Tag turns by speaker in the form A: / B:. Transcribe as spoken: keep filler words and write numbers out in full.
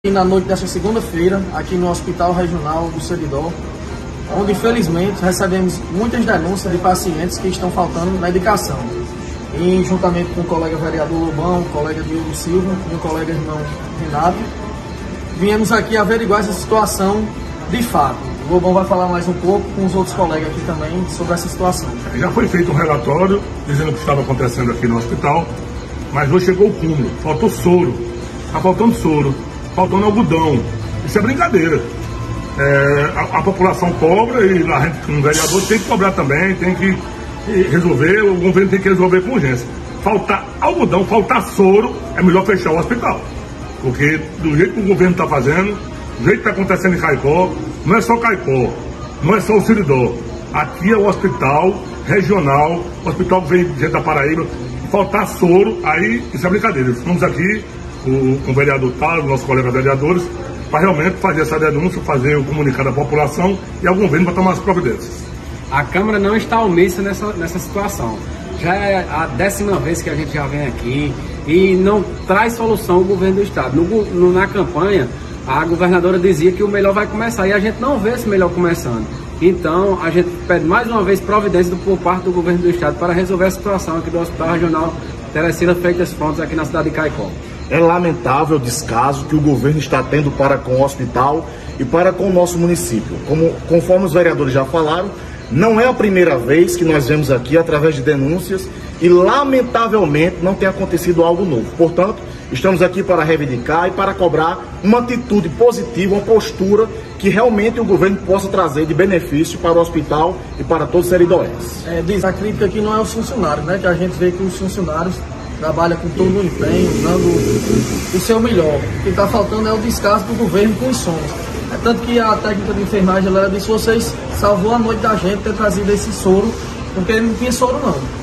A: E na noite desta segunda-feira, aqui no Hospital Regional do Seridó, onde infelizmente recebemos muitas denúncias de pacientes que estão faltando medicação. E juntamente com o colega vereador Lobão, o colega Diogo Silva e o colega irmão Renato, viemos aqui averiguar essa situação de fato. O Lobão vai falar mais um pouco com os outros colegas aqui também sobre essa situação.
B: Já foi feito um relatório dizendo o que estava acontecendo aqui no hospital, mas hoje chegou o cúmulo, faltou soro, está faltando soro. Faltando algodão. Isso é brincadeira. É, a, a população cobra e a gente, como vereador, tem que cobrar também, tem que resolver, o governo tem que resolver com urgência. Faltar algodão, faltar soro, é melhor fechar o hospital. Porque do jeito que o governo está fazendo, do jeito que está acontecendo em Caicó, não é só Caicó, não é só o Seridó. Aqui é o hospital regional, o hospital que vem de da Paraíba. Faltar soro, aí isso é brincadeira. Estamos aqui o, com o vereador Talo, nossos colegas vereadores, para realmente fazer essa denúncia, fazer o comunicado à população e ao governo para tomar as providências.
C: A Câmara não está omissa nessa, nessa situação. Já é a décima vez que a gente já vem aqui e não traz solução o governo do estado. No, no, na campanha, a governadora dizia que o melhor vai começar e a gente não vê esse melhor começando. Então, a gente pede mais uma vez providência por parte do governo do estado para resolver a situação aqui do Hospital Regional Teresina Freitas Fontes, aqui na cidade de Caicó.
D: É lamentável o descaso que o governo está tendo para com o hospital e para com o nosso município. Como, conforme os vereadores já falaram, não é a primeira vez que nós vemos aqui através de denúncias e, lamentavelmente, não tem acontecido algo novo. Portanto, estamos aqui para reivindicar e para cobrar uma atitude positiva, uma postura que realmente o governo possa trazer de benefício para o hospital e para todos os seridóenses.
A: É, diz a crítica aqui não é os funcionários, né? Que a gente vê que os funcionários trabalham com todo o empenho, dando o seu melhor. O que está faltando é o descaso do governo com os sons. É tanto que a técnica de enfermagem ela disse: vocês salvou a noite da gente ter trazido esse soro, porque não tinha soro não.